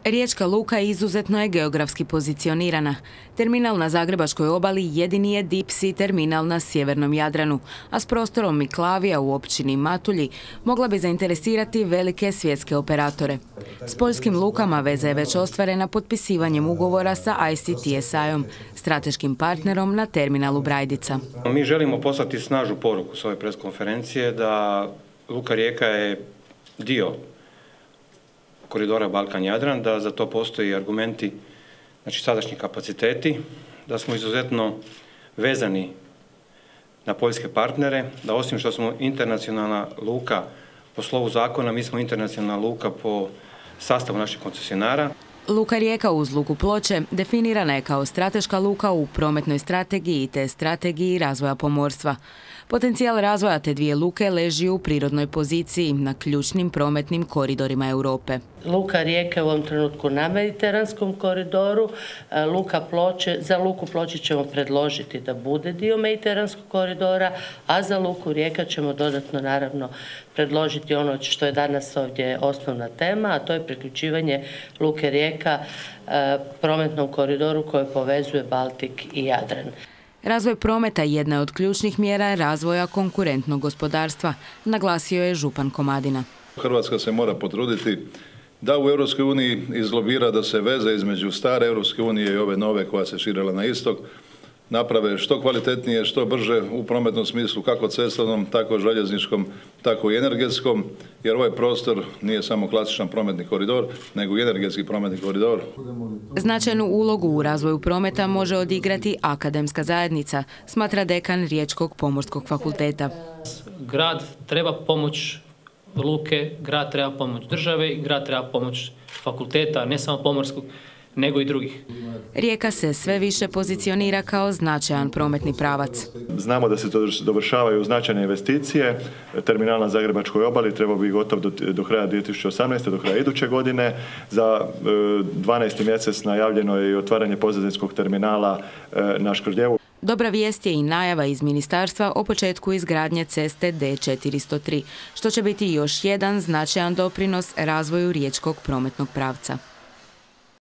Riječka luka izuzetno je geografski pozicionirana. Terminal na Zagrebačkoj obali jedini je deep sea terminal na sjevernom Jadranu, a s prostorom Miklavija u općini Matulji mogla bi zainteresirati velike svjetske operatore. S poljskim lukama veza je već ostvarena potpisivanjem ugovora sa ICTSI-om, strateškim partnerom na terminalu Brajdica. Mi želimo poslati snažnu poruku s ove preskonferencije da Luka Rijeka je dio koridora Balkan-Jadran, da za to postoji argumenti, znači sadašnji kapaciteti, da smo izuzetno vezani na poljske partnere, da osim što smo internacionalna luka po slovu zakona, mi smo internacionalna luka po sastavu naših koncesionara. Luka Rijeka uz luku Ploče definirana je kao strateška luka u prometnoj strategiji te strategiji razvoja pomorstva. Potencijal razvoja te dvije luke leži u prirodnoj poziciji na ključnim prometnim koridorima Europe. Luka Rijeka je u ovom trenutku na mediteranskom koridoru. Za luku Ploče ćemo predložiti da bude dio mediteranskog koridora, a za luku Rijeka ćemo dodatno naravno predložiti ono što je danas ovdje osnovna tema, a to je priključivanje Luke Rijeka prometnom koridoru koji povezuje Baltik i Jadran. Razvoj prometa jedna je od ključnih mjera razvoja konkurentnog gospodarstva, naglasio je župan Komadina. Hrvatska se mora potruditi da u EU izlobira da se veze između stare EU i ove nove koja se širila na istok naprave što kvalitetnije, što brže u prometnom smislu, kako cestovnom, tako željezničkom, tako i energetskom, jer ovaj prostor nije samo klasičan prometni koridor, nego i energetski prometni koridor. Značajnu ulogu u razvoju prometa može odigrati akademska zajednica, smatra dekan Riječkog pomorskog fakulteta. Grad treba pomoć luke, grad treba pomoć države i grad treba pomoć fakulteta, ne samo pomorskog, nego i drugih. Rijeka se sve više pozicionira kao značajan prometni pravac. Znamo da se dovršavaju značajne investicije. Terminal na Zagrebačkoj obali trebao bi gotov do kraja 2018. do kraja iduće godine. Za 12. mjesec najavljeno je i otvaranje podzemskog terminala na Škrljevu. Dobra vijest je i najava iz ministarstva o početku izgradnje ceste D403, što će biti još jedan značajan doprinos razvoju riječkog prometnog pravca.